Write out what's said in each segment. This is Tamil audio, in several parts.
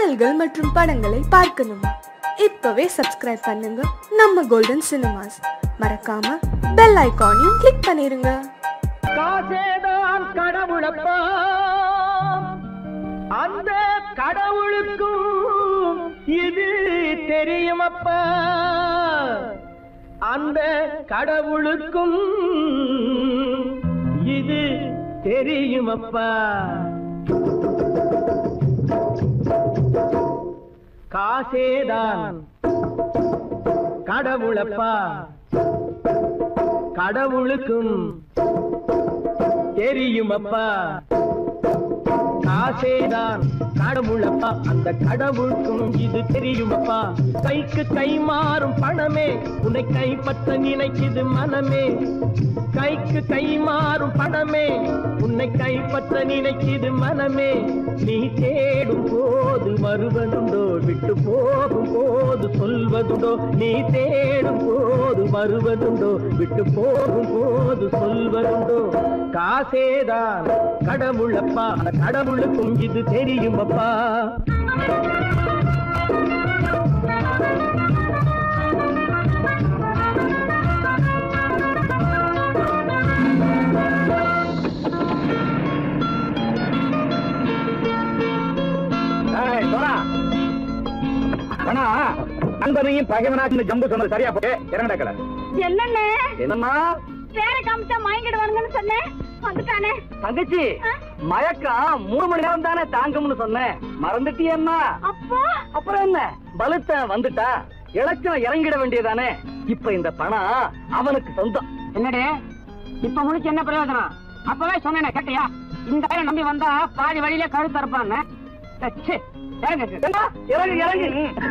பாடல்கள் மற்றும் படங்களை பார்க்கணுமா? இப்பவே சப்ஸ்கிரைப் பண்ணுங்க நம்ம கோல்டன் சினிமாஸ். மறக்காம பெல் ஐகானையும் கிளிக் பண்ணிருங்க. காசேதான் கடவுளப்பா, அந்த கடவுளுக்கும் இது தெரியுமப்பா, அந்த கடவுளுக்கும் இது தெரியுமப்பா. காசேதான் கடவுளப்பா, கடவுளுக்கும் தெரியுமப்பா. காசேதான் கடவுளப்பா, அந்த கடவுளுக்கும் இது தெரியுமப்பா. கைக்கு கை மாறும் பணமே உன்னை கைப்பற்ற நினைக்குது மனமே. கைக்கு கை மாறும் பணமே உன்னை கைப்பற்ற நினைக்குது மனமே. நீ தேடும் போது வருவதுண்டோ, விட்டு போகும் போது சொல்வதுண்டோ. நீ தேடும் போது வருவதுண்டோ, விட்டு போகும் போது சொல்வதுண்டோ. காசேதான் கடவுளப்பா, கடவுளுக்கும் இது தெரியுமப்பா. நண்பனையும் பகைவனாக்கு ஜம்பு சொன்னது சரியா போட்டு இறங்கடக்கல. என்னண்ணே என்னம்மா பேரை காமிச்சா மயங்கிடுவானுங்கன்னு சொன்னேன், வந்துட்டானே. தங்கச்சி, மயக்கம் 3 மணி நேரம் தானே தாங்கும்னு சொன்னேன், மறந்துட்டியம்மா? அப்போ அப்புறம் என்ன, பலுத்த வந்துட்டா இலச்சம் இறங்கிட வேண்டியதானே. இப்ப இந்த பணம் அவனுக்கு சொந்தம். என்னடே இப்ப முடிச்சு என்ன பிரயோஜனம்? அப்பவே சொன்னேன் கேட்டியா? இந்த ஆயிரம் நம்பி வந்தா பாதி வழியிலே கழுத்து இருப்பான்னு. இறங்கு இறங்கு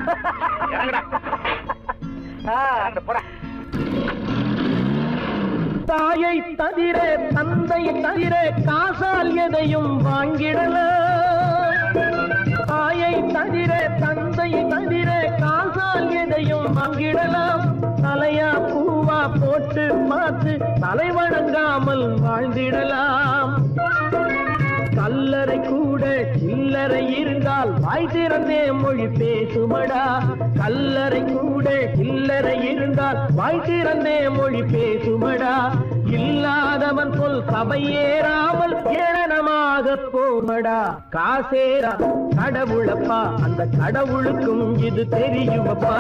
தாயை தவிர தந்தையை தவிர காசால் எதையும் வாங்கிடலாம். தாயை தவிர தந்தையை தவிர காசால் எதையும் வாங்கிடலாம். தலையா பூவா போட்டு பார்த்து தலை வணங்காமல் வாழ்ந்திடலாம். கல்லறை கூட சில்லறை இருந்தால் வாய் திறந்தே மொழி பேசுமடா. கல்லறை கூட சில்லறை இருந்தால் வாய் திறந்தே மொழி பேசுமடா. இல்லாதவன் சொல் சபையேறாமல் ஏளனமாக போமடா. காசேரா கடவுளப்பா, அந்த கடவுளுக்கும் இது தெரியுமப்பா.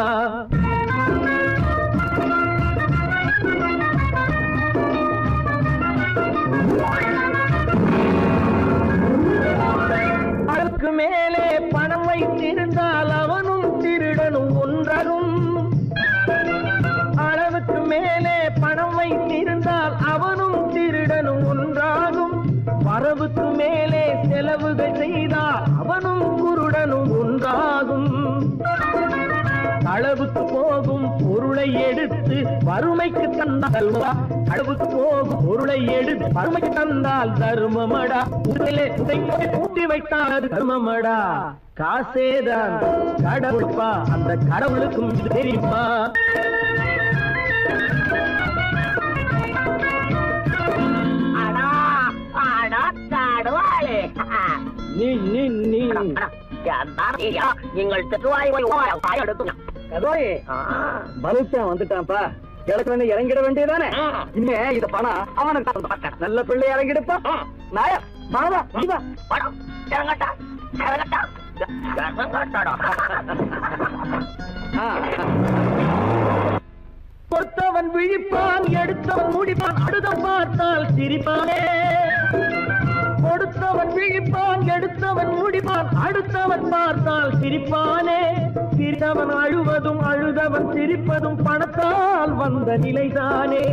அதற்கு மேலே பணம் வைத்திருந்தால் அவனும் திருடனும் ஒன்றாகும். அளவுக்கு மேலே பணம் வைத்திருந்தால் அவனும் திருடனும் ஒன்றாகும். வரவுக்கு மேலே செலவுகள் செய்தால் அவனும் குருடனும் ஒன்றாகும். அளவுக்கு போகும் பொருளை எடுத்து வறுமைக்கு தந்தால், அளவுக்கு போகும் பொருளை எடுத்து வறுமைக்கு தந்தால் தர்மமடா. கூட்டி வைத்தால் அது தர்மமடா. காசேதான் கடவுள்ப்பா, அந்த கடவுளுக்கும் இது தெரியுமா? நீங்கள் வந்துட்டான்ப்பா, கிழக்கு இறங்கிட வேண்டியதானே. இனிமே இந்த பணம் அவனுக்கு நல்ல பிள்ளை இறங்கிடுப்பா. நாயா மாதா பணம் இறங்கட்டா இறங்கட்டா. கொடுத்தவன் விழிப்பான், எடுத்தவன் முடிப்பான், அடுத்தவன் பார்த்தால் சிரிப்பானே. கொடுத்தவன் விழிப்பான், எடுத்தவன் முடிப்பான், அடுத்தவன் பார்த்தால் சிரிப்பானே. சிரித்தவன் அழுவதும் அழுதவன் சிரிப்பதும் பணத்தால் வந்த நிலைதானே.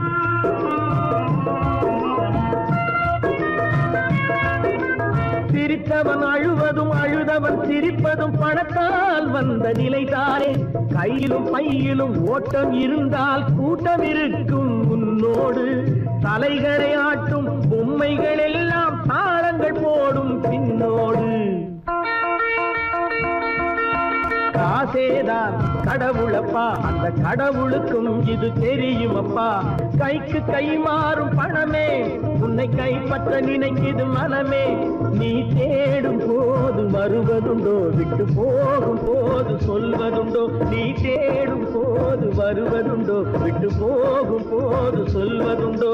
சிரித்தவன் அழுவதும் அழுதவன் சிரிப்பதும் பணத்தால் வந்த நிலைதானே. கையிலும் பையிலும் ஓட்டம் இருந்தால் கூட்டம் இருக்கும் உன்னோடு. தலைகளை ஆட்டும் பொம்மைகள் எல்லாம் தாளங்கள் போடும் பின்னோடு. காசு ஆசேதான் கடவுளப்பா, அந்த கடவுளுக்கும் இது தெரியுமப்பா. கைக்கு கை மாறும் பணமே உன்னை கைப்பற்ற நினைக்குது மனமே. நீ தேடும் போது வருவதுண்டோ, விட்டு போகும் போது சொல்வதுண்டோ. நீ தேடும் போது வருவதுண்டோ, விட்டு போகும் போது சொல்வதுண்டோ.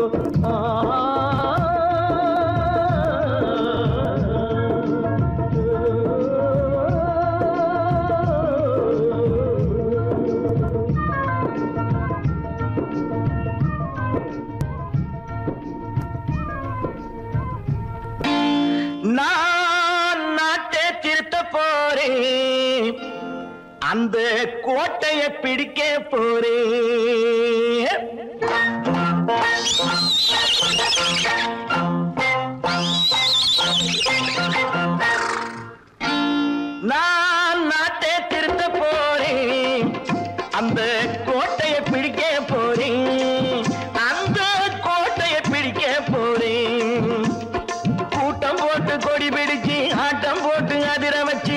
நான் நாட்டை திருத்த போறேன், அந்த கோட்டையை பிடிக்க போறேன். நான் நாட்டை திருத்த போறேன், அந்த கோட்டையை பிடிக்க போறேன். அந்த கோட்டையை பிடிக்க போறேன். கூட்டம் போட்டு கொடி பிடிச்சு ஆட்டம் போட்டு அதிர வச்சு,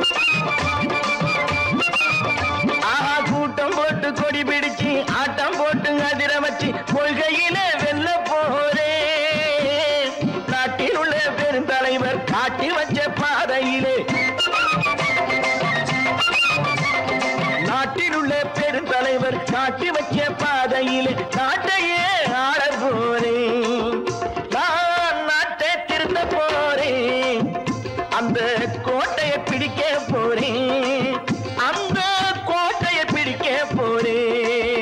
கூட்டம் போட்டு கொடி பிடிச்சு ஆட்டம் போட்டு அதிர வச்சு கொள்கையில வெல்ல போறேன். நாட்டில் உள்ள பெருந்தலைவர் காட்டி வச்ச பாதையிலே, நாட்டில் உள்ள பெருந்தலைவர் காட்டி வச்ச பாதையிலே நாட்டையே ஆள போறேன். நான் நாட்டை திருத்த போறேன், அந்த கோட்டையை பிடிக்க போறேன். அந்த கோட்டையை பிடிக்க போறேன்.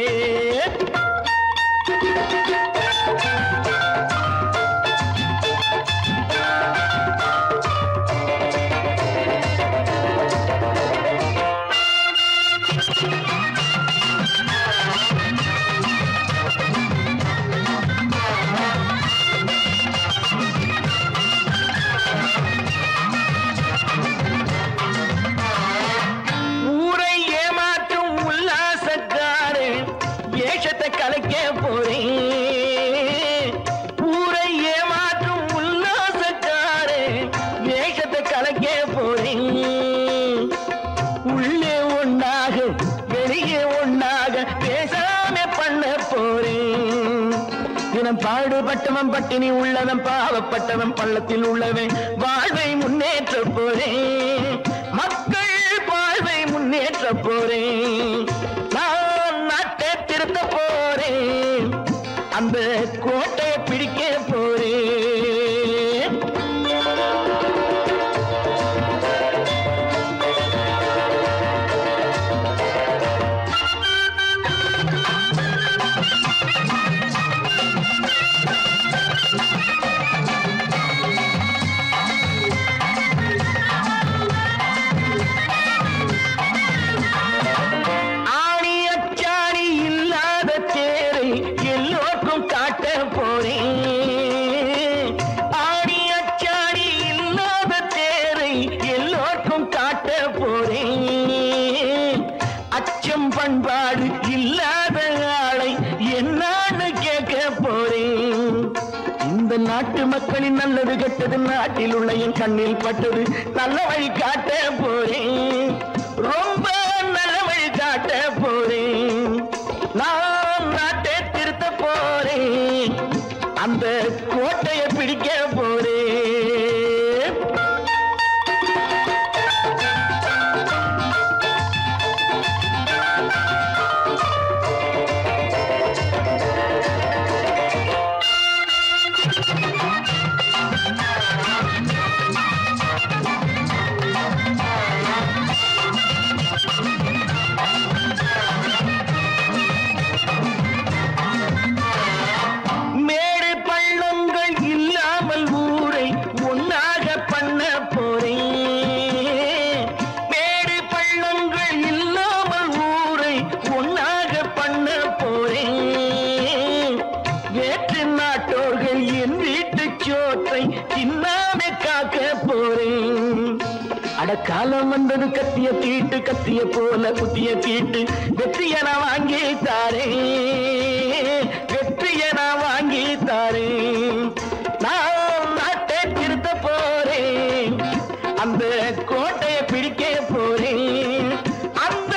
ஊரை ஏமாற்றும் உல்லாசக்காரே ஏஷத்தை கலைக்க போறேன். ஊரை ஏமாற்றும் உல்லாசக்காரே ஏஷத்தை கலைக்க போறேன். உள்ளே ஒன்றாக வெளியே ஒன்றாக பேசாம பண்ண போறேன். தினம் பாடுபட்டவன் பட்டினி உள்ளவன், பாவப்பட்டவன் பள்ளத்தில் உள்ளவன் வாழ்வை முன்னேற்ற போறேன். மக்கள் வாழ்வை முன்னேற்ற போறேன். நான் நாட்டை திருத்த போறேன், அந்த கோட்டையை பிடிக்க போறேன். ஆணி அச்சாணி இல்லாத தேரை எல்லோருக்கும் காட்ட போறேன். ஆணி அச்சாணி இல்லாத தேரை எல்லோருக்கும் காட்ட போறேன். அச்சம் பண்பாடு இல்லாத ஆளை என்னான்னு கேட்க போறேன். இந்த நாட்டு மக்களின் நல்லது கெட்டது நாட்டில் உள்ள என் கண்ணில் பட்டது. நல்ல வழி காட்ட போறேன், ரொம்ப நல்ல வழி காட்ட போறேன். நான் நாட்டை திருத்த போறேன், அந்த கோட்டையை பிடிக்க போறேன். மேடு பள்ளங்கள் இல்லாமல் ஊரை ஒன்னாக பண்ண போறேன். மேடு பள்ளங்கள் இல்லாமல் ஊரை ஒன்னாக பண்ண போறேன். வேற்று நாட்டோர்கள் என் வீட்டு சோற்றை தின்னாம காக்க போறேன். அடக்காலம் வந்தது கத்திய தீட்டு, கத்திய போல குத்திய தீட்டு. வெற்றியை நான் வாங்கி தாரேன், வெற்றியை நான் வாங்கி தாரேன். நான் நாட்டை திருத்த போறேன், அந்த கோட்டையை பிடிக்க போறேன். அந்த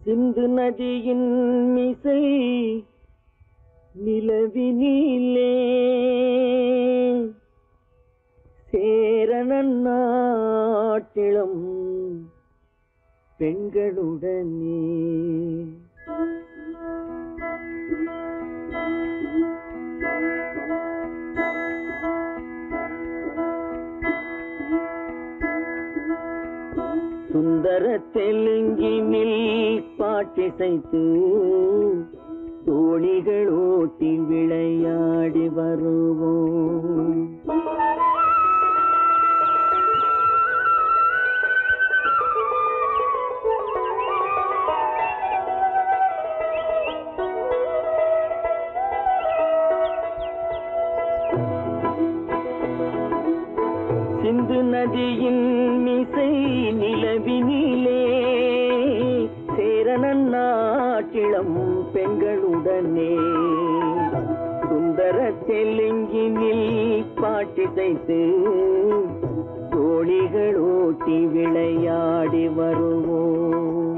சிந்து நதியின் மிசை நிலவினிலே சேரணன் நாட்டிளம் பெண்களுடனே சுந்தர தெலுங்கினில் பாட்டிசைத்து தோணிகள் ஓட்டி விளையாடி வருவோம். சிந்து நதியின் மிசை நிலவினிலே சேரணன் நாட்டிளம் பெண்களுடனே சுந்தர தெலுங்கினில் பாட்டிசைத்து தோணிகள் ஓட்டி விளையாடி வருவோம்.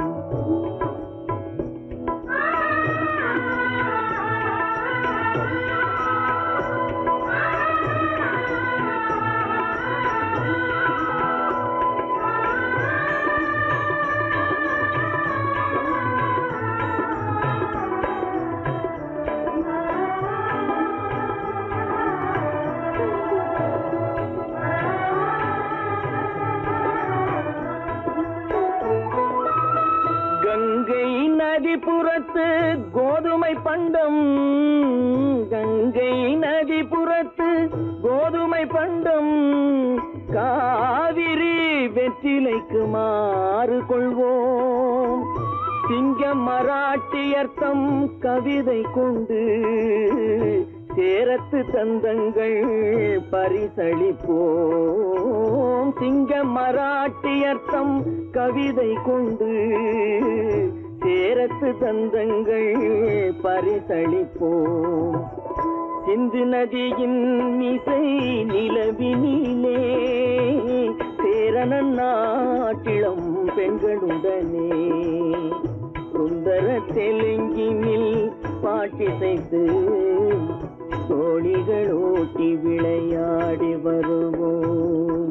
கங்கை நதிபுறத்து கோதுமை பண்டம், கங்கை நதிபுறத்து கோதுமை பண்டம், காவிரி வெற்றிலைக்கு மாறு கொள்வோம். சிங்கம் மராட்டியர்த்தம் கவிதை கொண்டு சேரத்து தந்தங்கள் பரிசளிப்போம். சிங்கம் மராட்டியர்த்தம் கவிதை கொண்டு சேரத்து தந்தங்கள் பரிசளிப்போம். சிந்து நதியின் மிசை நிலவினிலே சேரணன் நாட்டிளம் பெண்களுடனே சுந்தர தெலுங்கினில் பாட்டிசைத்து தோணிகள் ஓட்டி விளையாடி வருவோம்.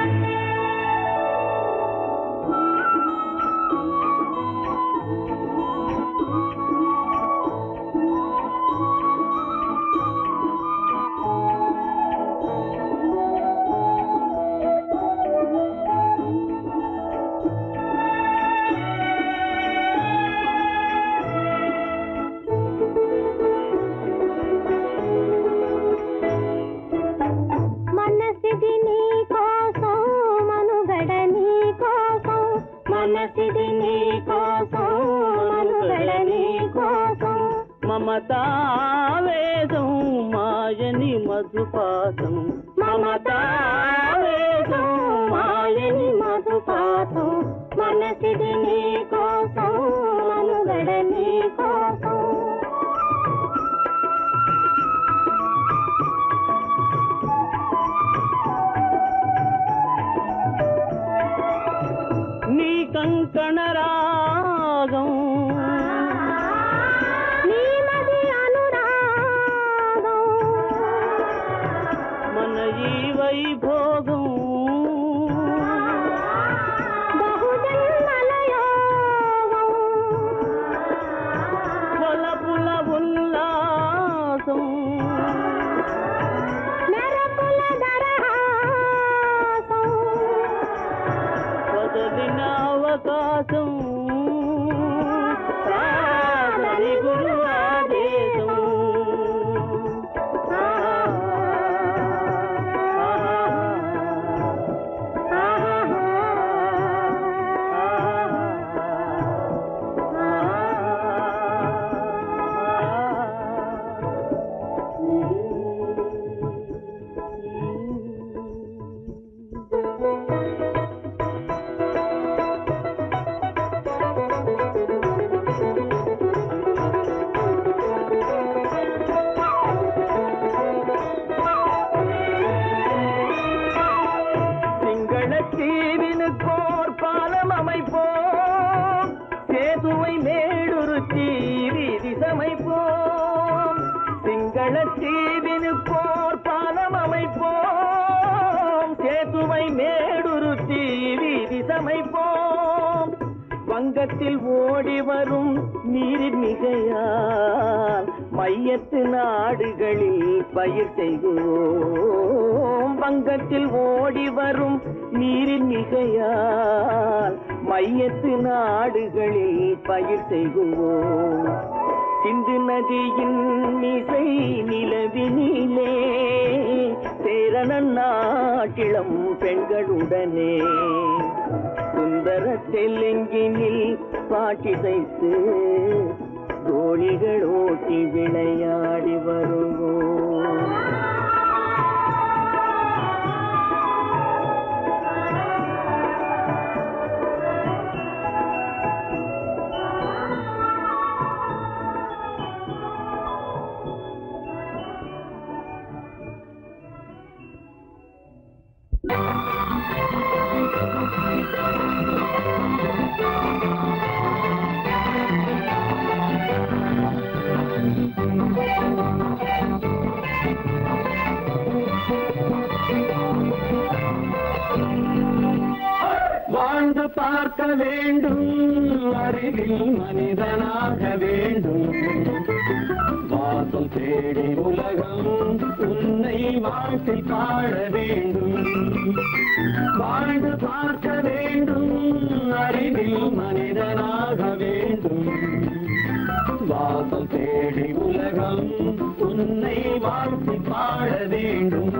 మమతావేదం మాయని మధుపాతం, మమతావేదం మాయని మధుపాతం, మనసిది నీ కోసం మనుగడ నీ కోసం. నీ కంకణ రాగం వైభోగం బహుజన్మలయోగం కొలపుల ఉల్లాసం మెరపుల దరహాసం వదలిన అవకాశం సాధని గురు ఆదేశం. வங்கத்தில் ஓடி வரும் நீரின் மிகையால் மையத்து நாடுகளில் பயிர் செய்கிறோம். வங்கத்தில் ஓடி வரும் நீரின் மிகையால் மையத்து நாடுகளில் பயிர் செய்கிறோம். சிந்து நதியின் மிசை நிலவினிலே சேரணன் நாட்டிளம் பெண்களுடனே சுந்தர தெலுங்கினில் பாட்டிசைத்து தோழிகள் ஓட்டி விளையாடி வருவோம். வாழ்ந்து பார்க்க வேண்டும், அறிவில் மனிதனாக வேண்டும். வாசல் தேடி உலகம் உன்னை வாழ்த்தி பாட வேண்டும். வாழ்ந்து பார்க்க வேண்டும், அறிவில் மனிதனாக வேண்டும். வாசல் தேடி உலகம் உன்னை வாழ்த்தி பாட வேண்டும்.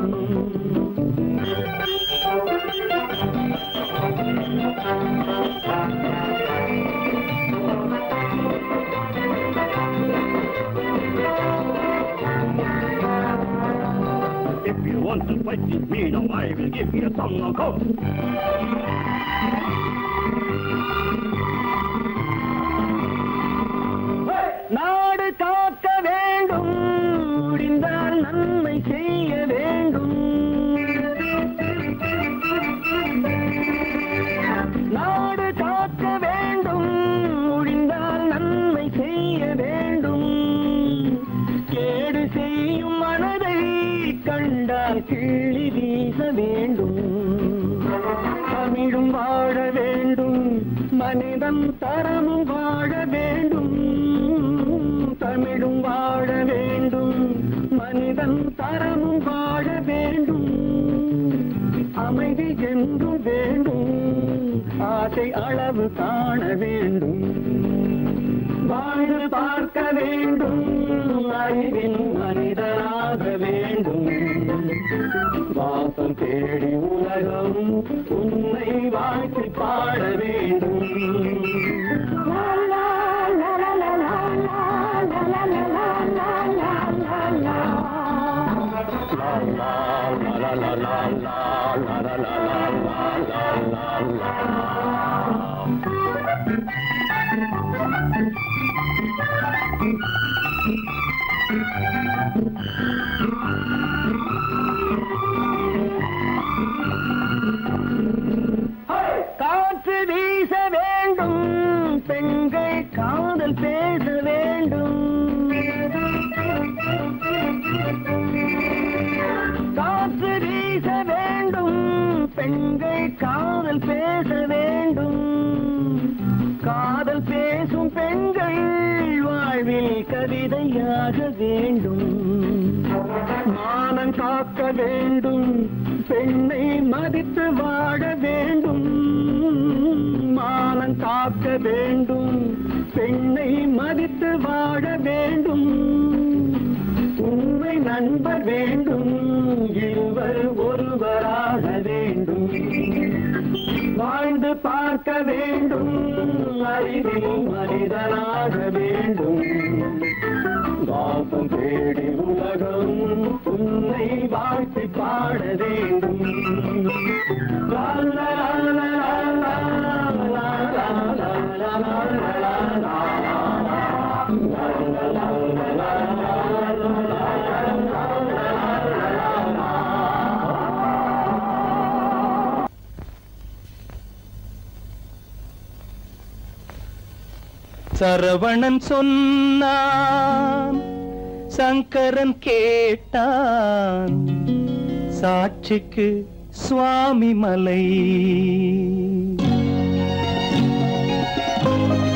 If you want to fight with me, now I will give you some knockout. நாடு காக்க வேண்டும், முடிந்தால் நன்மை செய்ய வேண்டும். நாடு காக்க வேண்டும், முடிந்தால் நன்மை செய்ய வேண்டும். கேடு செய்யும் மனதை கண்டால் கிள்ளி வீச வேண்டும். தமிழும் வாழ வேண்டும், மனிதன் தரமும் வாழ வேண்டும். தமிழும் வாழ வேண்டும், மனிதன் தரமும் வாழ வேண்டும். அமைதி என்றும் வேண்டும், ஆசை அளவு காண வேண்டும். வாழ்ந்து பார்க்க வேண்டும், அறிவின் மனிதனாக வேண்டும். வாசம் தேடி உலகம் உன்னை வாழ்த்தி பாட வேண்டும். காற்று வீச வேண்டும், பெண்கள் காதல் பேச வேண்டும். காற்று வீச வேண்டும், பெண்கள் காதல் பேச வேண்டும். காதல் பேசும் பெண்கள் வாழ்வில் கவிதையாக வேண்டும். மானம் காக்க வேண்டும், பெண்ணை மதித்து வாழ வேண்டும். மானம் காக்க வேண்டும், பெண்ணை மதித்து வாழ வேண்டும். உண்மை நண்பர் வேண்டும், இருவர் ஒருவராக வேண்டும். வாழ்ந்து பார்க்க வேண்டும், அறிவில் மனிதனாக வேண்டும். வாசம் தேடி உலகம் உன்னை வாழ்த்தி பாட வேண்டும். லா லா லா லா லா லா லா லா லா. சரவணன் சொன்னான், சங்கரன் கேட்டான், சாட்சிக்கு சுவாமி மலை.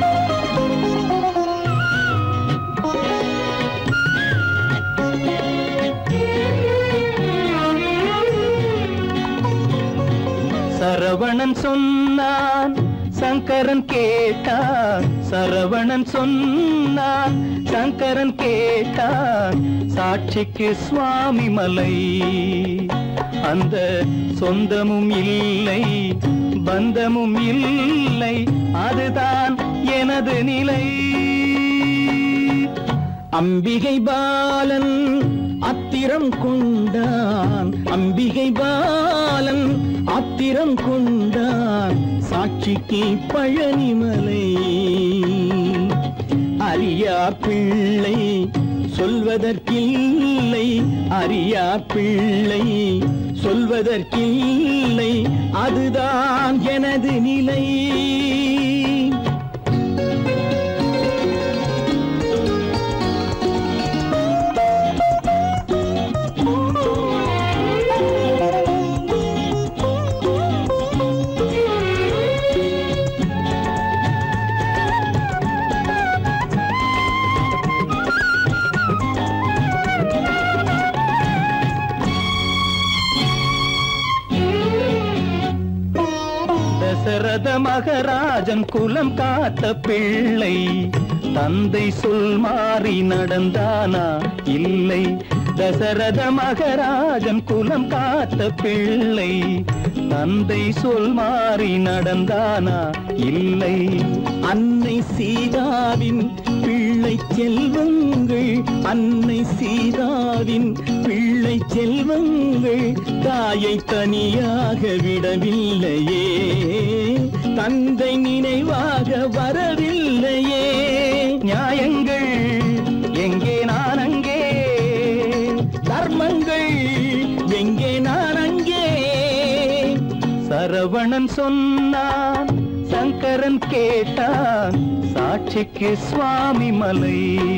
சரவணன் சொன்னான் சங்கரன் கேட்டான் சரவணன் சொன்னான் சங்கரன் கேட்டான் சாட்சிக்கு சுவாமி மலை அந்த சொந்தமும் இல்லை பந்தமும் இல்லை அதுதான் எனது நிலை. அம்பிகை பாலன் அத்திரம் கொண்டான் அம்பிகை பாலன் ஆத்திரம் கொண்டான் சாட்சிக்கு பழனிமலை. அறியா பிள்ளை சொல்வதற்கில்லை அறியா பிள்ளை சொல்வதற்கில்லை அதுதான் எனது நிலை. தசரத மகராஜன் குலம் காத்த பிள்ளை தந்தை சொல் மாறி நடந்தானா இல்லை. தசரத மகராஜன் குலம் காத்த பிள்ளை தந்தை சொல் மாறி நடந்தானா இல்லை. அன்னை சீதாவின் பிள்ளை செல்வங்கள் அன்னை சீதாவின் பிள்ளை செல்வங்கள் தாயை தனியாக விடவில்லையே தந்தை நினைவாக வரவில்லையே. நியாயங்கள் எங்கே நான் அங்கே தர்மங்கள் எங்கே நான் அங்கே. சரவணன் சொன்னான் சங்கரன் கேட்டான் சாட்சிக்கு சுவாமி மலை.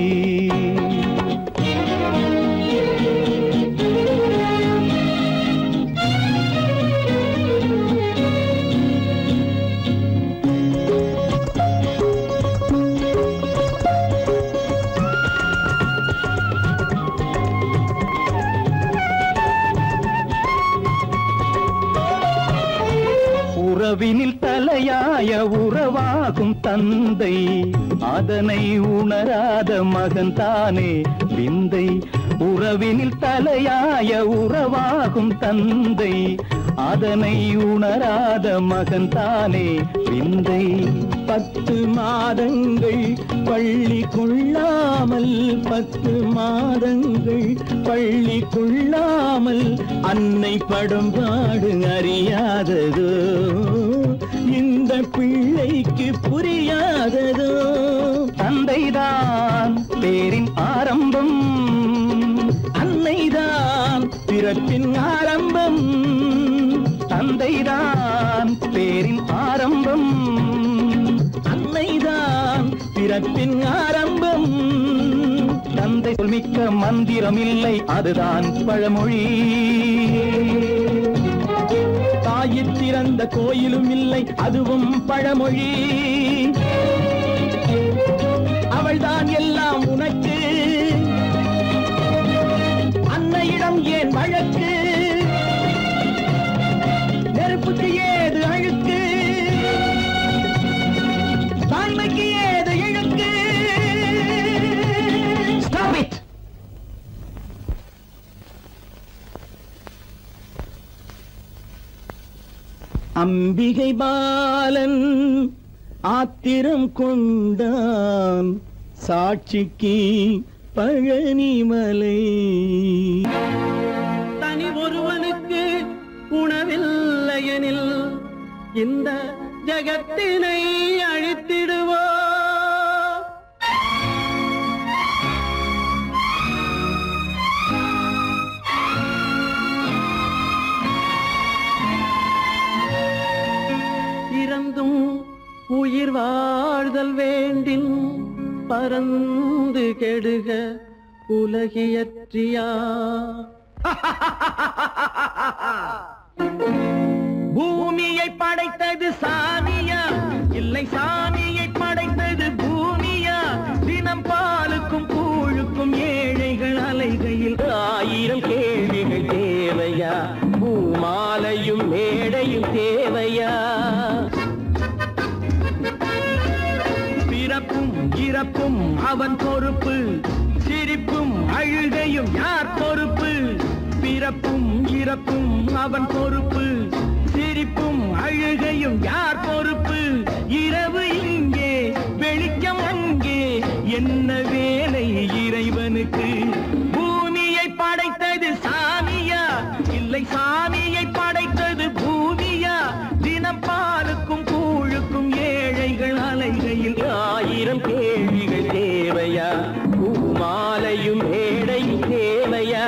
உறவினில் தலையாய உறவாகும் தந்தை அதனை உணராத மகன் தானே விந்தை. உறவினில் தலையாய உறவாகும் தந்தை அதனை உணராத மகன் தானே விந்தை. 10 மாதங்கள் பள்ளி கொள்ளாமல் 10 மாதங்கள் பள்ளி கொள்ளாமல் அன்னை படும் பாடு அறியாததோ இந்த பிள்ளைக்கு புரியாததோ. தந்தைதான் பேரின் ஆரம்பம் அன்னைதான் பிறப்பின் ஆரம்பம். தந்தைதான் பேரின் ஆரம்பம் அன்னைதான் பிறப்பின் ஆரம்பம். தந்தை சொல்மிக்க மந்திரம் இல்லை அதுதான் பழமொழி. தாயிற் திறந்த கோயிலும் இல்லை அதுவும் பழமொழி. அவள்தான் எல்லாம் உனக்கு அன்னையிடம் ஏன் வழக்கு. நெருப்புக்கு ஏது அழுக்கு தாய்மைக்கு ஏது இழுக்கு. Stop it! அம்பிகை பாலன் ஆத்திரம் கொண்டான் சாட்சிக்கு பழனிமலை. தனி ஒருவனுக்கு உணவில்லையெனில் இந்த ஜகத்தினை அழித்திடுவோ. இறந்தும் உயிர் வாழ்தல் வேண்டின் பறந்து கெடுக உலகியற்றியா. பூமியை படைத்தது சாமியா இல்லை சாமியை படைத்தது பூமியா. தினம் பாலுக்கும் கூழுக்கும் ஏழைகள் அலைகையில் 1000 கேள்விகள் தேவையா. பூமாலையும் மேடையும் தேவையா. பிறப்பும் அவன் பொறுப்பு, சிரிப்பும் அழுகையும் யார் பொறுப்பு? பிறப்பும் இறப்பும் அவன் பொறுப்பு, சிரிப்பும் அழுகையும் யார் பொறுப்பு? இரவு இங்கே வெளிச்சம் அங்கே, என்ன வேலை இறைவனுக்கு? பூமியை படைத்தது சாமியா, இல்லை சாமியை படைத்தது பூமியா? தினம் பாலுக்கும் கூழுக்கும் ஏழைகள் அலைகையில் 1000 கேள்விகள் தேவையா? பூமாலையும் ஏழையும் தேவையா?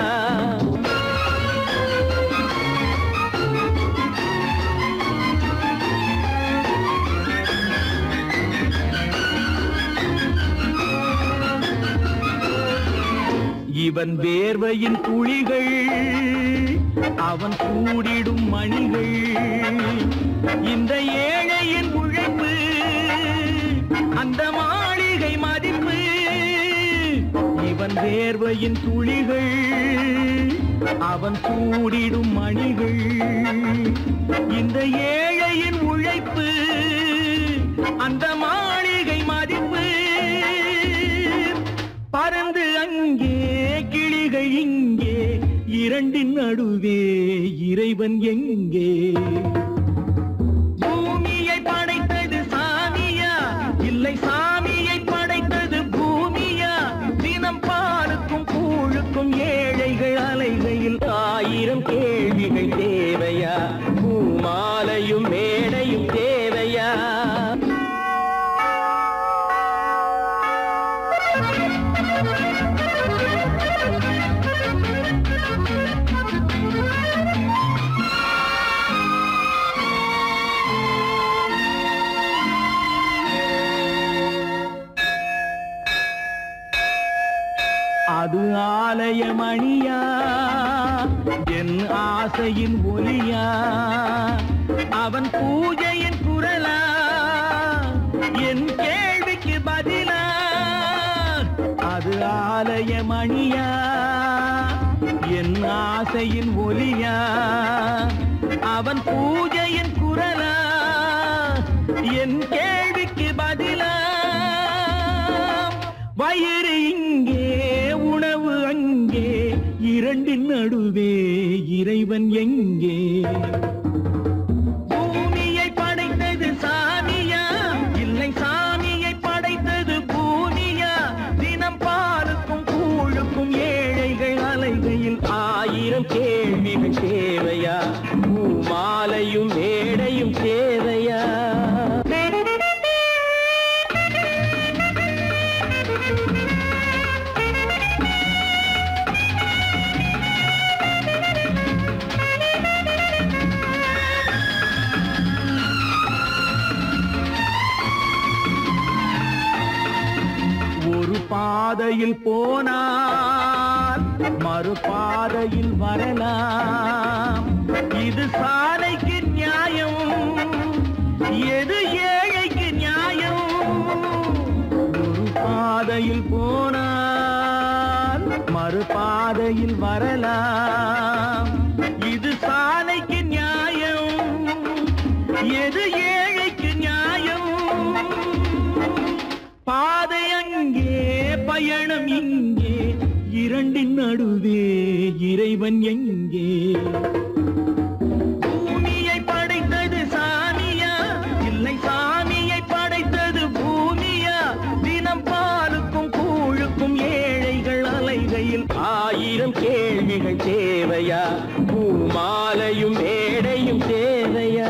இவன் வேர்வையின் துளிகள், அவன் கூடிடும் மணிகள், இந்த ஏழையின் உழைப்பு, அந்த மாளிகை மதிப்பு. இவன் வேர்வையின் துளிகள், அவன் கூடிடும் மணிகள், இந்த ஏழையின் உழைப்பு, அந்த மாளிகை மதிப்பு. பறந்து அங்கே கிளிகள் இங்கே, இரண்டின் நடுவே இறைவன் எங்கே? பூமியை படைத்தது சாமியா, இல்லை சாமியை படைத்தது பூமியா? தினம் பாலுக்கும் கூழுக்கும் ஏழைகள் அலைகையில் 1000 கேள்விகள் தேவையா? பூமாலையும் மேடையும் தேவையா? அது ஆலயமணியா, என் ஆசையின் ஒலியா? அவன் பூஜையின் குரலா, என் கேள்விக்கு பதிலா? அது ஆலயமணியா, என் ஆசையின் ஒலியா? அவன் பூஜையின் குரலா, என் கேள்விக்கு பதிலா? வயிறு இங்கே உணவு அங்கே, இரண்டின் நடுவே இறைவன் எங்கே? பூமியை படைத்தது சாமியா, இல்லை சாமியை படைத்தது பூமியா? தினம் பாலுக்கும் கூழுக்கும் ஏழைகள் அலைகையில் 1000 கேள்விகள் தேவையா? பூமாலையும் மேடையும் தேவையா? பாதையில் போனால் மறுபாதையில் வரலாம், இது சாலைக்கு நியாயம், எது ஏழைக்கு நியாயம்? ஒரு பாதையில் போனால் மறுபாதையில் வரலாம், இது சாலைக்கு நியாயம், எது ஏழைக்கு நியாயம்? பாதை அங்கே பயணம் இங்கே, இரண்டின் நடுவே இறைவன் எங்கே? பூமியை படைத்தது சாமியா, இல்லை சாமியை படைத்தது பூமியா? தினம் பாலுக்கும் கூழுக்கும் ஏழைகள் அலைகையில் 1000 கேள்விகள் தேவையா? பூமாலையும் மேடையும் தேவையா?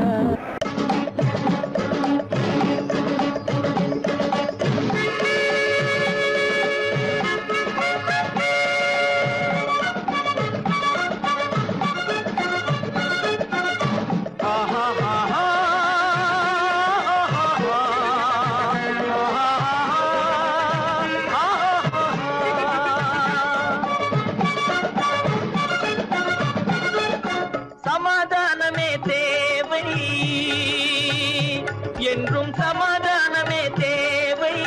சமாதானமே தேவை, என்றும் சமாதானமே தேவை.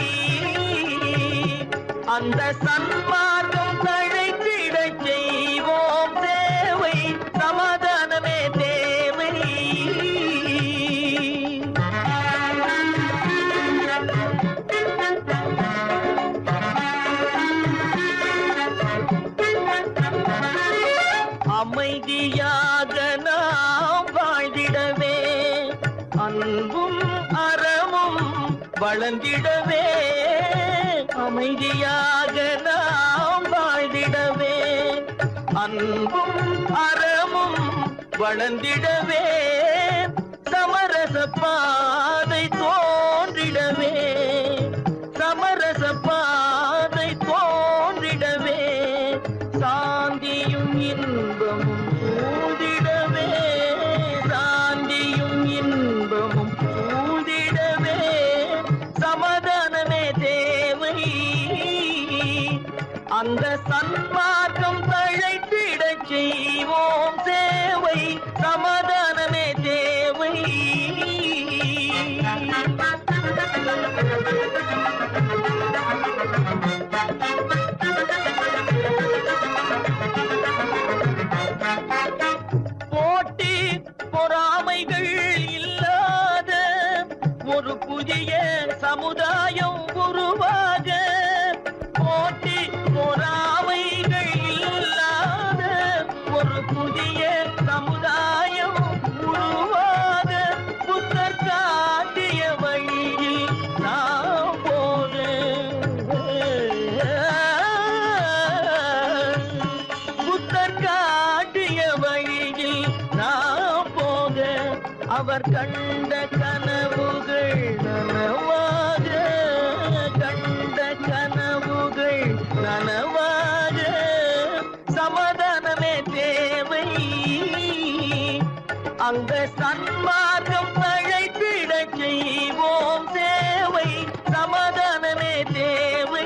அந்த சன்மார்க்கம் தழைத்திடச் செய்வோம் தேவை, சமாதானமே தேவை. வளர்ந்திடவே அமைதியாக நாம் வாழ்ந்திடவே அன்பும் அறமும் வளர்ந்திடவே சமரச பாதை தோன்றிடவே சமரச பாதை தோன்றிடவே சாந்தியும் இன்பமும் சூழ்ந்திடவே சாந்தியும் இன்பமும் சூழ்ந்திடவே சமாதானமே தேவை அந்த சன்மார்க்கம் தழைத்திடச் செய்வோம் சேவை சமாதானமே தேவை போட்டி பொறாமைகள் இல்லாத ஒரு புதிய சமுதாயம் உருவாக போட்டி பொறாமைகள் இல்லாத ஒரு புதிய சமுதாயம் உருவாக புத்தர் காட்டிய வழியில் நாம் போக புத்தர் காட்டிய வழியில் நாம் போக அவர் கண்ட கனவுகள் நனவாக கண்ட கனவுகள் நனவாக சமாதானமே தேவை அந்த சன்மார்க்கம் தழைத்திடச் செய்வோம் சேவை சமாதானமே தேவை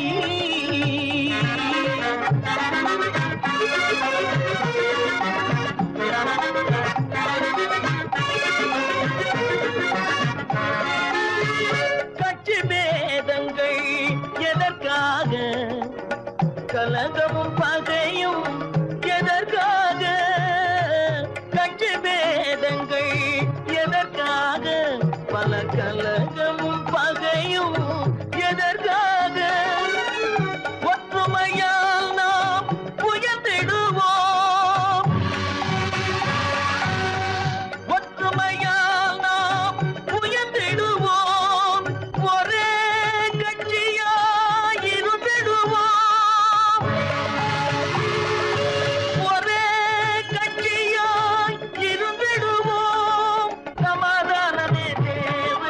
கட்சி பேதங்கள் எதற்காக கலகமும் பகையும் எதற்காக கட்சி பேதங்கள் எதற்காக பல கலகமும் பகையும் எதற்காக ஒற்றுமையால் நாம் உயர்ந்திடுவோம் ஒற்றுமையால் நாம் உயர்ந்திடுவோம் ஒரே கட்சியாய் இருந்திடுவோம் ஒரே கட்சியாய் இருந்திடுவோம் சமாதானமே தேவை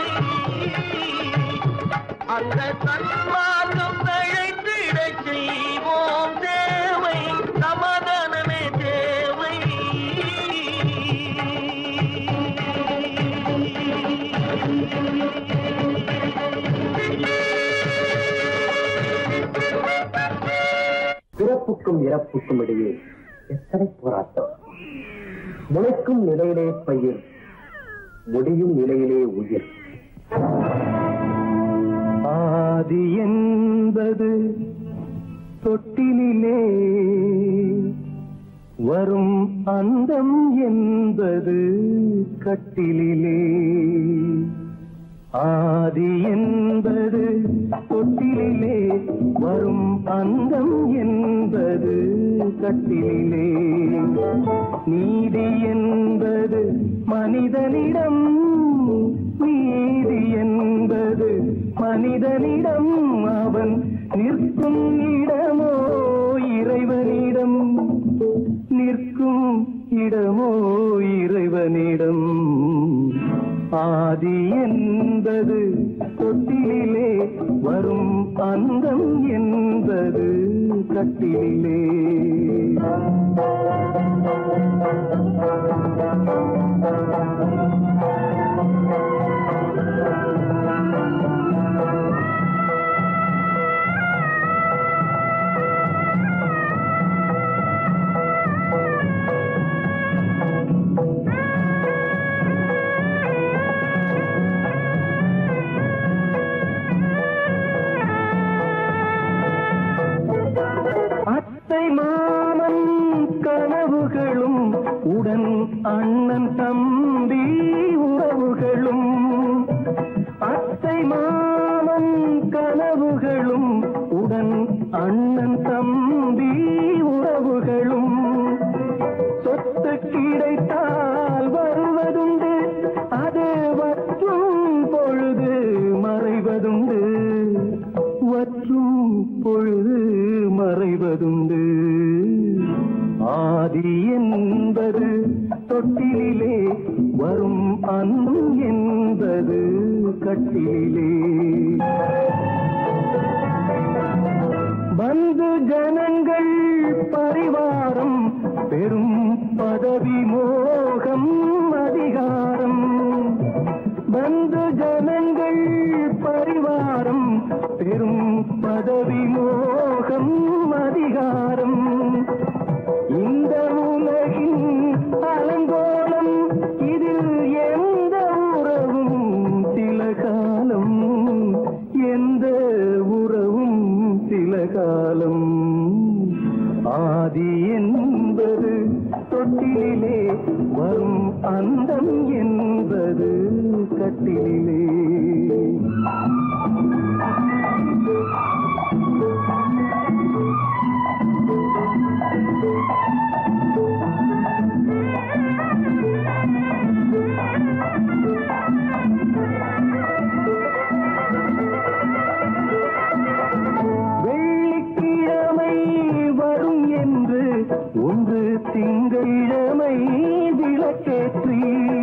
அந்த சன்மார்க்கம் தழைத்திடச் செய்வோம் தேவை சமாதானமே தேவை பிறப்புக்கும் இறப்புக்கும் இடையே எத்தனை போராட்டம் முளைக்கும் நிலையிலே பயிர் முடியும் நிலையிலே உயிர் ஆதி என்பது தொட்டிலே வரும் அந்தம் என்பது கட்டிலே ஆதி என்பது தொட்டிலே வரும் அந்தம் என்பது கட்டிலே நீதி என்பது மனிதனிடம் நீதி என்பது மனிதனிடம் அவன் நிற்கும் இடமோ இறைவனிடம் நிற்கும் இடமோ இறைவனிடம் ஆதி என்பது தொட்டிலே வரும் அந்தம் என்பது கட்டிலே அத்தை மாமன் கனவுகளும் உடன் அண்ணன் தம்பி உறவுகளும் அத்தை மாமன் கனவுகளும் உடன் அண்ணன் தம்பி உறவுகளும் சொத்து கிடைத்தால் வருவதுண்டு அது வற்றும் பொழுது மறைவு தொட்டிலே வரும் அன்னம் என்பது கட்டிலே வந்து ஜனங்கள் பரிவாரம் பெரும் பதவி மோகம் அதிகாரம் வந்து ஜனங்கள் பரிவாரம் பெரும் பதவி மோகம் அதிகாரம் இந்த உலகின் அலங்கோலம் இதில் எந்த உறவும் சில காலம் எந்த உறவும் சில காலம் ஆதி என்பது தொட்டிலே வரும் அந்தம் என்பது கட்டிலே வெள்ளிக்கிழமை வரும் என்று ஒன்று திங்களிழமை விளக்கேற்றி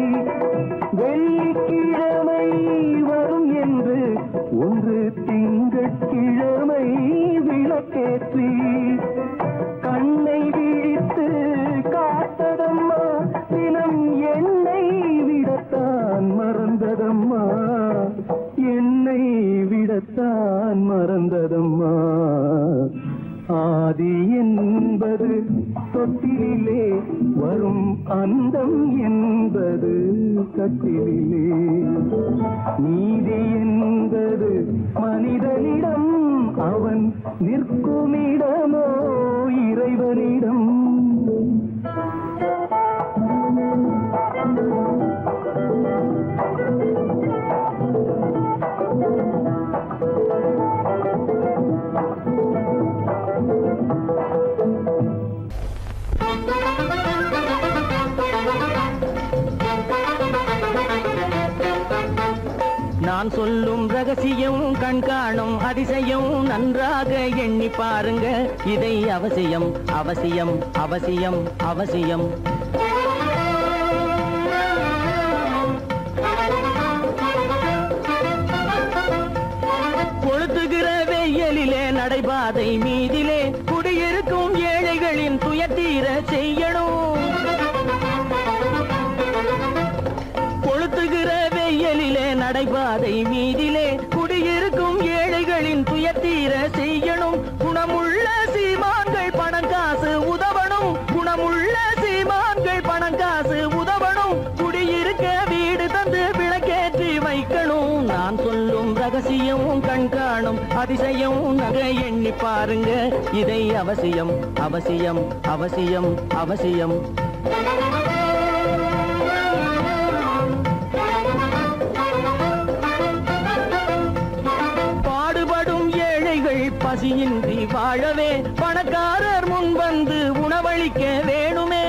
வெள்ளிக்கிழமை வரும் என்று ஒன்று திங்கட்கிழமை விளக்கேற்றி கண்ணை விழித்து காத்ததம்மா தினம் என்னை விடத்தான் மறந்ததம்மா என்னை விடத்தான் மறந்ததம்மா ஆதி என்பது தொட்டிலே வரும் அந்தம் என்பது கட்டிலே நீதி என்பது மனிதனிடம் அவன் நிற்குமிடமோ இறைவனிடம் நான் சொல்லும் ரகசியம் கண்காணும் அதிசயம் நன்றாக எண்ணி பாருங்க இதை அவசியம் அவசியம் அவசியம் அவசியம் கொளுத்துகிற வெயிலிலே நடைபாதை மீதிலே குடியிருக்கும் ஏழைகளின் துயத்தீர செய்யணும் கொளுத்துகிற வெயிலிலே நடைபாதை மீதிலே குடியிருக்கும் ஏழைகளின் துயத்தீர செய்யணும் குணமுள்ள சீமான்கள் பணம் காசு உதவணும் குணமுள்ள சீமான்கள் பணம் காசு உதவணும் குடியிருக்க வீடு தந்து விளக்கேற்றி வைக்கணும் நான் சொல்லும் ரகசியம் கண்காணும் அதிசயம் நகை எண்ணி பாருங்க இதை அவசியம் அவசியம் அவசியம் அவசியம் பசியின்றி வாழவே பணக்காரர் முன் வந்து உணவளிக்க வேணுமே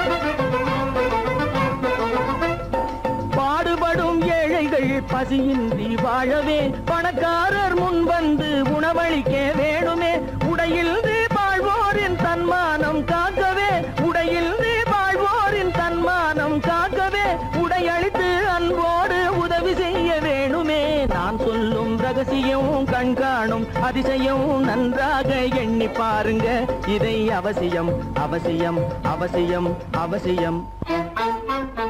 பாடுபடும் ஏழைகள் பசியின்றி வாழவே பணக்காரர் முன் வந்து உணவளிக்க வேணுமே உடையில் வாழ்வோரின் தன்மானம் காக்கவே உடையில் வாழ்வோரின் தன்மானம் காக்கவே உடையளித்து அன்போடு உதவி செய்ய வேணுமே நான் சொல்லும் ரகசியம் கண்காணும் அதிசயம் நன்றாக எண்ணி பாருங்க இதை அவசியம் அவசியம் அவசியம் அவசியம்